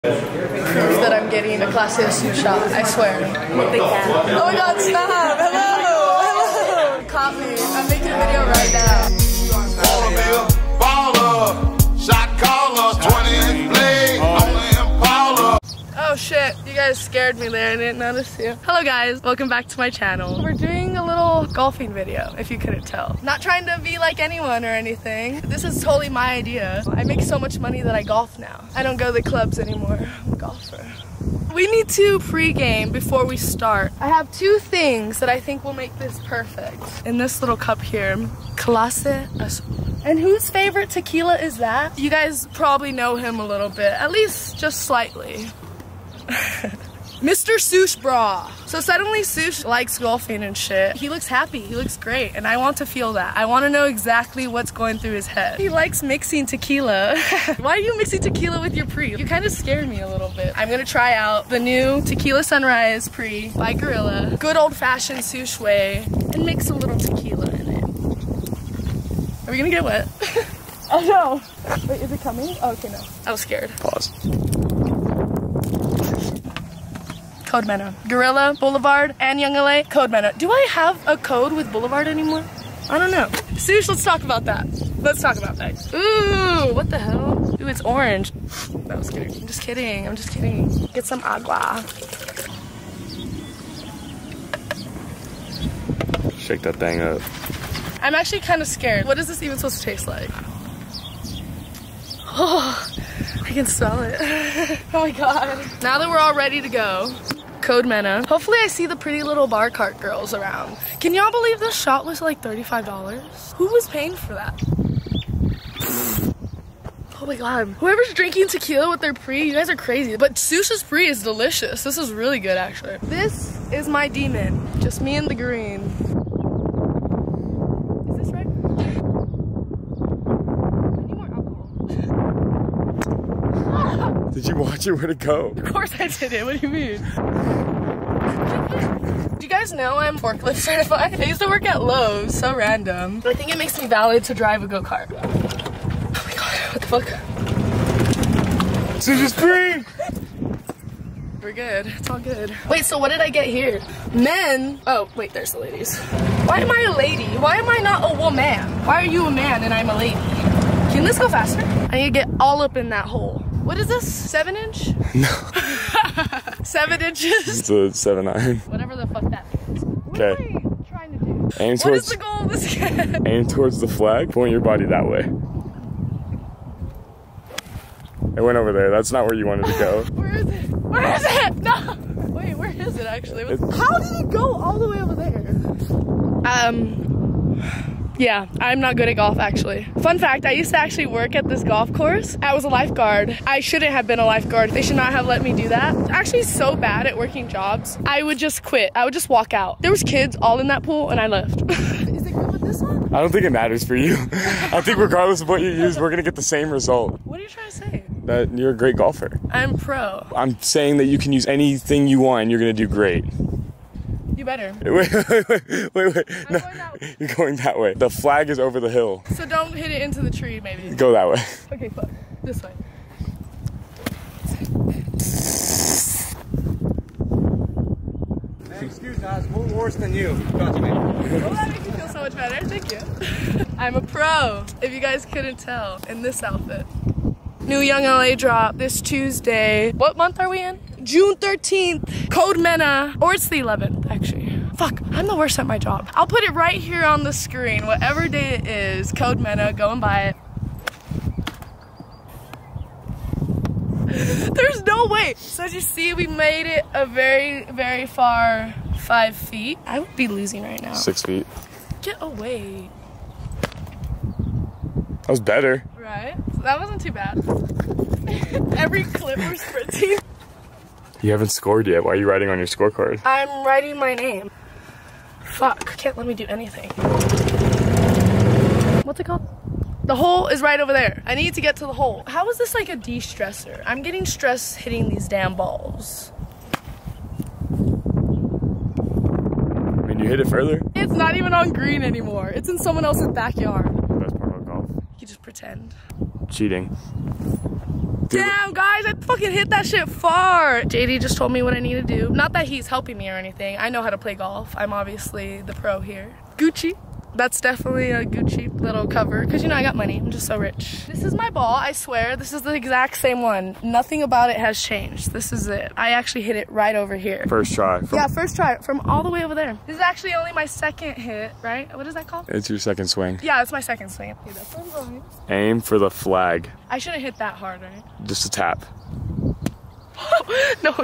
Proof that I'm getting a Clase Azul shot, I swear. Oh my god, stop! Hello! Caught me. I'm making a video right now. Shot caller, 20 play on the Impala. Oh shit, you guys scared me there, I didn't notice you. Hello guys, welcome back to my channel. We're doing a little golfing video, if you couldn't tell. Not trying to be like anyone or anything. This is totally my idea. I make so much money that I golf now. I don't go to the clubs anymore, I'm a golfer. We need to pre-game before we start. I have two things that I think will make this perfect. In this little cup here, Clase Azul. And whose favorite tequila is that? You guys probably know him a little bit, at least just slightly. Mr. Sush Bra. So suddenly Sush likes golfing and shit. He looks happy, he looks great, and I want to feel that. I want to know exactly what's going through his head. He likes mixing tequila. Why are you mixing tequila with your pre? You kind of scared me a little bit. I'm gonna try out the new Tequila Sunrise Pre by Gorilla. Good old-fashioned Sush way, and mix a little tequila in it. Are we gonna get wet? Oh no. Wait, is it coming? Oh, okay, no. I was scared. Pause. Code MENA. Gorilla, Boulevard, and Youngla, Code MENA. Do I have a code with Boulevard anymore? I don't know. Sush, let's talk about that. Let's talk about that. Ooh, what the hell? Ooh, it's orange. No, I was kidding. I'm just kidding. I'm just kidding. Get some agua. Shake that thing up. I'm actually kind of scared. What is this even supposed to taste like? Oh, I can smell it. Oh my god. Now that we're all ready to go, Code MENA. Hopefully I see the pretty little bar cart girls around. Can y'all believe this shot was like $35? Who was paying for that? Oh my god. Whoever's drinking tequila with their pre, you guys are crazy. But Sush's pre is delicious. This is really good actually. This is my demon. Just me and the green. Is this right? I need more alcohol. Did you watch it? Where'd it go? Of course I did it. What do you mean? Do you guys know I'm forklift certified? I used to work at Lowe's. So random. But I think it makes me valid to drive a go-kart. Oh my god, what the fuck? Sush's pre! We're good. It's all good. Wait, so what did I get here? Men. Oh, wait, there's the ladies. Why am I a lady? Why am I not a woman? Why are you a man and I'm a lady? Can this go faster? I need to get all up in that hole. What is this? 7-inch? No. 7 inches? It's a 7 iron. Whatever the fuck that means. What Okay. am I trying to do? Aim What towards, is the goal of this game? aim towards the flag. Point your body that way. It went over there. That's not where you wanted to go. Where is it? Where is it? No! Wait, where is it actually? How did it go all the way over there? Yeah, I'm not good at golf actually. Fun fact, I used to actually work at this golf course. I was a lifeguard. I shouldn't have been a lifeguard. They should not have let me do that. Actually so bad at working jobs. I would just quit. I would just walk out. There was kids all in that pool and I left. Is it good with this one? I don't think it matters for you. I think regardless of what you use, we're gonna get the same result. What are you trying to say? That you're a great golfer. I'm pro. I'm saying that you can use anything you want and you're gonna do great. You better. Wait. I'm No, going that way. you're going that way. The flag is over the hill. So don't hit it into the tree maybe. Go that way. Okay, fuck. This way. Excuse me, I was more worse than you. Trust me. Well, that makes me feel so much better. Thank you. I'm a pro, if you guys couldn't tell, in this outfit. New Youngla drop this Tuesday. What month are we in? June 13th. Code MENA. Or it's the 11th, actually. Fuck, I'm the worst at my job. I'll put it right here on the screen. Whatever day it is, Code MENA. Go and buy it. There's no way. So as you see, we made it a very, very far 5 feet. I would be losing right now. 6 feet. Get away. That was better. Right? So that wasn't too bad. Every clip we're sprinting. You haven't scored yet. Why are you writing on your scorecard? I'm writing my name. Fuck. Can't let me do anything. What's it called? The hole is right over there. I need to get to the hole. How is this like a de-stressor? I'm getting stressed hitting these damn balls. I mean, you hit it further. It's not even on green anymore. It's in someone else's backyard. Best part about golf. You just pretend. Cheating. Damn, guys, I fucking hit that shit far. JD just told me what I need to do. Not that he's helping me or anything. I know how to play golf. I'm obviously the pro here. Gucci. That's definitely a Gucci little cover because, you know, I got money. I'm just so rich. This is my ball. I swear. This is the exact same one. Nothing about it has changed. This is it. I actually hit it right over here. First try. Yeah, first try from all the way over there. This is actually only my second hit, right? What is that called? It's your second swing. Yeah, it's my second swing. Okay, that's what I'm going. Aim for the flag. I shouldn't hit that hard, right? Just a tap. No.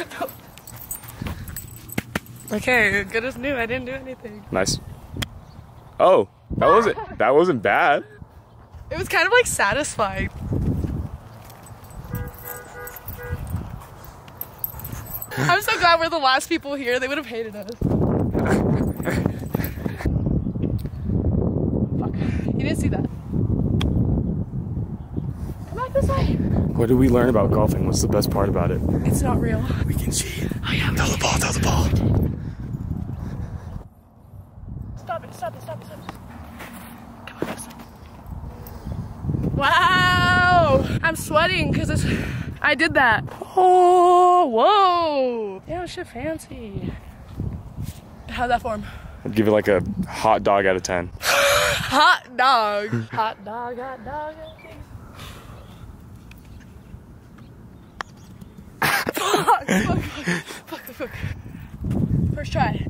Okay, good as new. I didn't do anything. Nice. Oh, that wasn't bad. It was kind of like satisfying. I'm so glad we're the last people here. They would have hated us. Fuck. You didn't see that. Come back this way. What did we learn about golfing? What's the best part about it? It's not real. We can cheat. Oh yeah. Throw the ball. Stop it. Come on, this way. Wow! I'm sweating because I did that. Oh, whoa! Damn, shit fancy. How'd that form? I'd give it like a hot dog out of 10. Hot dog. Hot dog. Fuck. First try.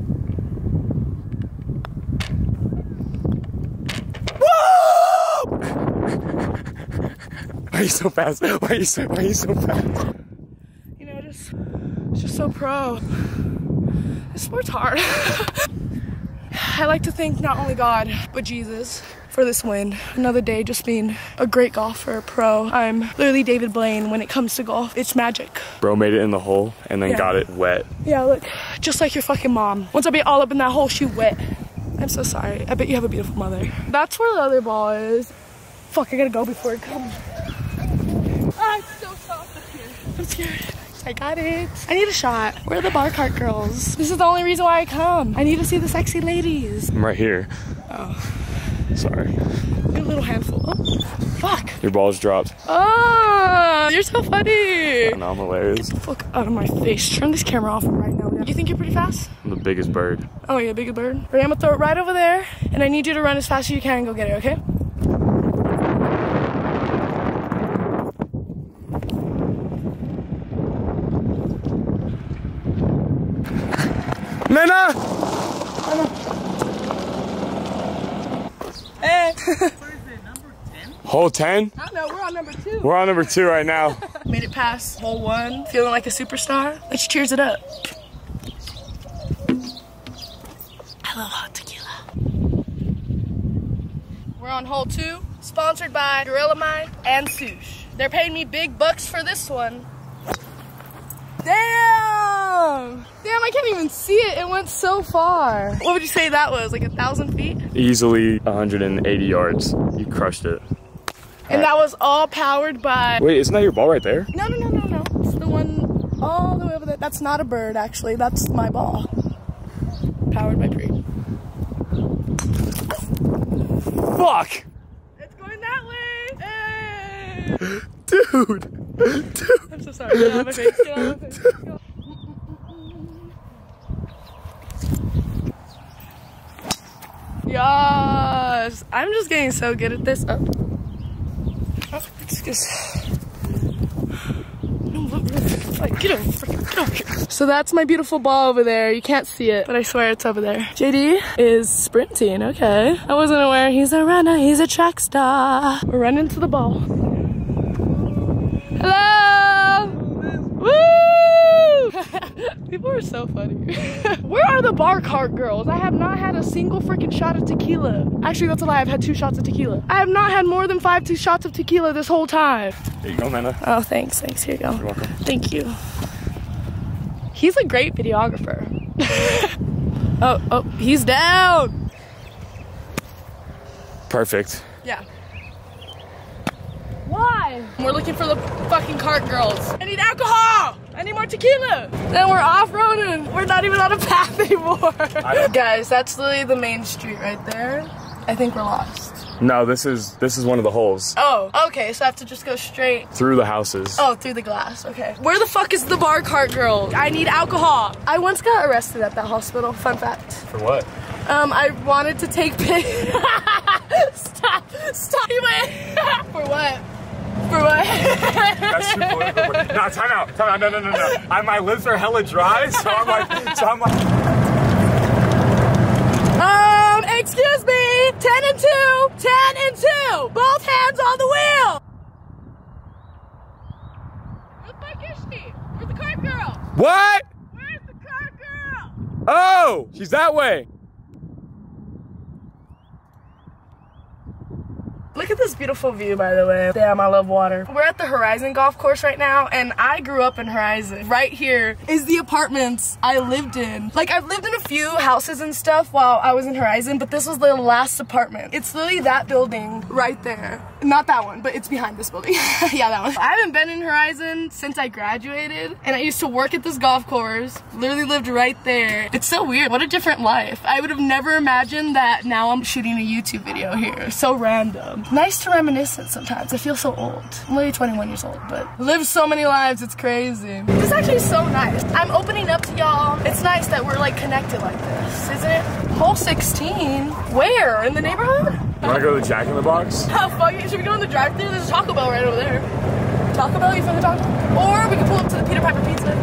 Why are you so fast? Why are you so fast? You know, it's just so pro. This sport's hard. I like to thank not only God, but Jesus for this win. Another day just being a great golfer, pro. I'm literally David Blaine when it comes to golf. It's magic. Bro made it in the hole and then got it wet. Yeah, look, just like your fucking mom. Once I be all up in that hole, she wet. I'm so sorry. I bet you have a beautiful mother. That's where the other ball is. Fuck, I gotta go before it comes. Ah, it's so soft up here. I'm scared. I got it. I need a shot. Where are the bar cart girls? This is the only reason why I come. I need to see the sexy ladies. I'm right here. Oh. Sorry. You're a little handful. Oh, fuck. Your ball's dropped. Oh, you're so funny. I know, I'm hilarious. Get the fuck out of my face. Turn this camera off right now. You think you're pretty fast? I'm the biggest bird. Oh, yeah, biggest bird. Right, I'm gonna throw it right over there, and I need you to run as fast as you can and go get it, okay? MENA! Hey! Hole 10? I don't know, we're on number 2. We're on number 2 right now. Made it past hole 1, feeling like a superstar. Let's cheers it up. I love hot tequila. We're on hole 2, sponsored by Gorilla Mind and Sush. They're paying me big bucks for this one. Damn! Damn, I can't even see it. It went so far. What would you say that was? Like 1,000 feet? Easily 180 yards. You crushed it. And that was all powered by... Wait, isn't that your ball right there? No. It's the one all the way over there. That's not a bird, actually. That's my ball. Powered by Pre. Fuck! It's going that way! Hey! Dude! I'm so sorry. Get out of my face. Get out of my face. Go. Yes! I'm just getting so good at this. Oh, it's just... Get over here. So that's my beautiful ball over there. You can't see it, but I swear it's over there. JD is sprinting, okay. I wasn't aware. He's a runner, he's a track star. We're running to the ball. Hello! Woo! People are so funny. Where are the bar cart girls? I have not had a single freaking shot of tequila. Actually, that's a lie. I've had 2 shots of tequila. I have not had more than 5 shots of tequila this whole time. There you go, MENA. Oh, thanks. Here you go. You're welcome. Thank you. He's a great videographer. Oh, he's down. Perfect. Yeah. Why? We're looking for the fucking cart girls. I need alcohol. I need more tequila. Then we're off-roading. We're not even on a path anymore. Guys, that's literally the main street right there. I think we're lost. No, this is one of the holes. Oh, okay, so I have to just go straight Through the houses. Oh, through the glass, okay. Where the fuck is the bar cart girl? I need alcohol. I once got arrested at that hospital, fun fact. For what? I wanted to take pics. Stop. You went. For what? For what? That's too political. No, time out. No. My lips are hella dry, so I'm like. Excuse me. 10 and 2. 10 and 2. Both hands on the wheel. Where the fuck is she? Where's the cart girl? What? Where's the cart girl? Oh, she's that way. Look at this beautiful view, by the way. Damn, I love water. We're at the Horizon golf course right now, and I grew up in Horizon. Right here is the apartments I lived in. Like, I've lived in a few houses and stuff while I was in Horizon, but this was the last apartment. It's literally that building right there. Not that one, but it's behind this building. Yeah, that one. I haven't been in Horizon since I graduated, and I used to work at this golf course. Literally lived right there. It's so weird. What a different life. I would have never imagined that now I'm shooting a YouTube video here. So random. Nice to reminisce sometimes. I feel so old. I'm only 21 years old, but lived so many lives, it's crazy. This is actually so nice. I'm opening up to y'all. It's nice that we're like connected like this, isn't it? Hole 16. Where? In the neighborhood? Wanna go to the Jack in the Box? Oh, fuck it. Should we go in the drive-thru? There's a Taco Bell right over there. Taco Bell, you from the Taco Bell? Or we can pull up to the Peter Piper Pizza.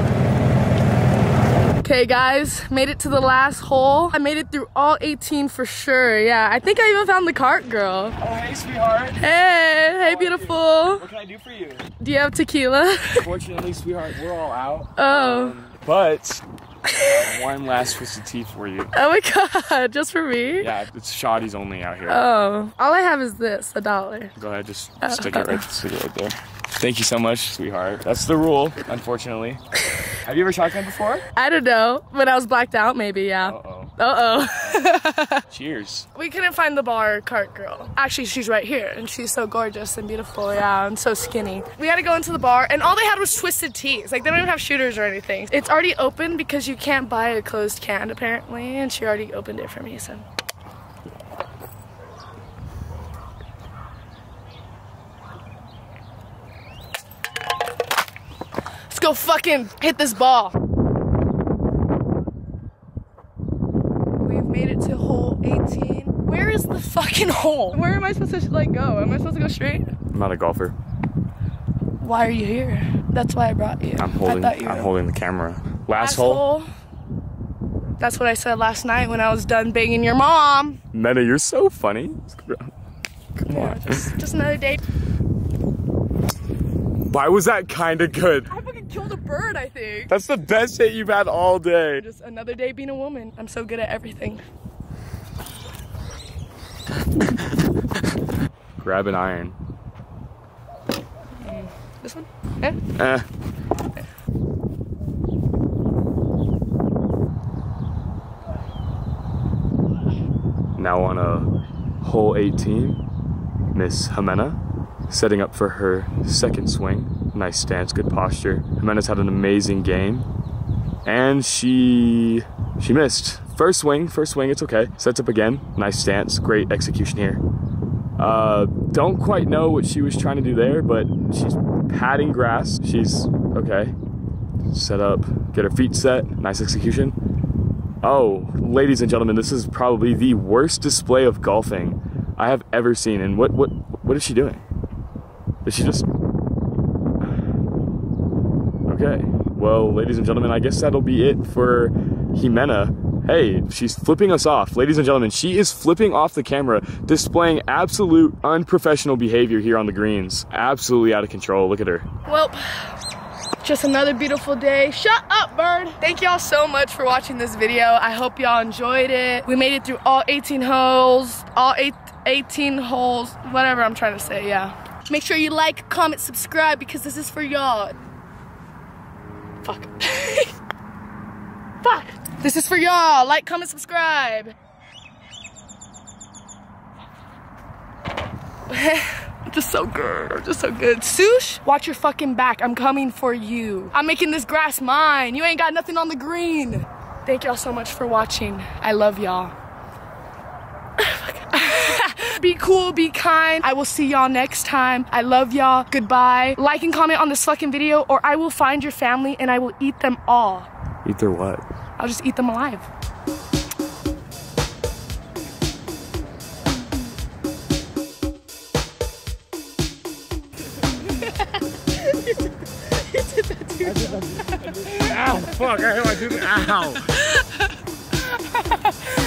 Okay guys, made it to the last hole. I made it through all 18 for sure, yeah. I think I even found the cart girl. Oh, hey, sweetheart. Hey beautiful. What can I do for you? Do you have tequila? Unfortunately, sweetheart, we're all out. Oh. But one last twisted tea for you. Oh my god, just for me? Yeah, it's shotties only out here. Oh. All I have is this, $1. Go ahead, just stick it right there. Thank you so much, sweetheart. That's the rule, unfortunately. Have you ever shotgun before? I don't know. When I was blacked out, maybe, yeah. Uh-oh. Cheers. We couldn't find the bar cart girl. Actually, she's right here, and she's so gorgeous and beautiful, yeah, and so skinny. We had to go into the bar, and all they had was twisted teas. Like, they don't even have shooters or anything. It's already open because you can't buy a closed can, apparently, and she already opened it for me, so. Let's go fucking hit this ball. We've made it to hole 18. Where is the fucking hole? Where am I supposed to like go? Am I supposed to go straight? I'm not a golfer. Why are you here? That's why I brought you. I'm holding the camera. Last hole. That's what I said last night when I was done banging your mom. MENA, you're so funny. Come on. Just another day. Why was that kinda good? I fucking killed a bird, I think. That's the best hit you've had all day. Just another day being a woman. I'm so good at everything. Grab an iron. This one? Eh? Now on hole 18, Miss MENA setting up for her second swing. Nice stance, good posture. MENA's had an amazing game, and she missed. First swing, it's okay. Sets up again, nice stance, great execution here. Don't quite know what she was trying to do there, but she's patting grass. She's okay. Set up, get her feet set, nice execution. Oh, ladies and gentlemen, this is probably the worst display of golfing I have ever seen. And what is she doing? Is she just... Okay, well, ladies and gentlemen, I guess that'll be it for MENA. Hey, she's flipping us off. Ladies and gentlemen, she is flipping off the camera, displaying absolute unprofessional behavior here on the greens. Absolutely out of control. Look at her. Well, just another beautiful day. Shut up, bird. Thank y'all so much for watching this video. I hope y'all enjoyed it. We made it through all 18 holes, all 18 holes, whatever I'm trying to say, yeah. Make sure you like, comment, subscribe, because this is for y'all. Fuck. Fuck. This is for y'all. Like, comment, subscribe. I'm just so good. I'm just so good. Sush, watch your fucking back. I'm coming for you. I'm making this grass mine. You ain't got nothing on the green. Thank y'all so much for watching. I love y'all. be cool, be kind. I will see y'all next time. I love y'all. Goodbye. Like and comment on this fucking video, or I will find your family and I will eat them all. Eat their what? I'll just eat them alive. Ow, fuck, I hit my tooth. Ow.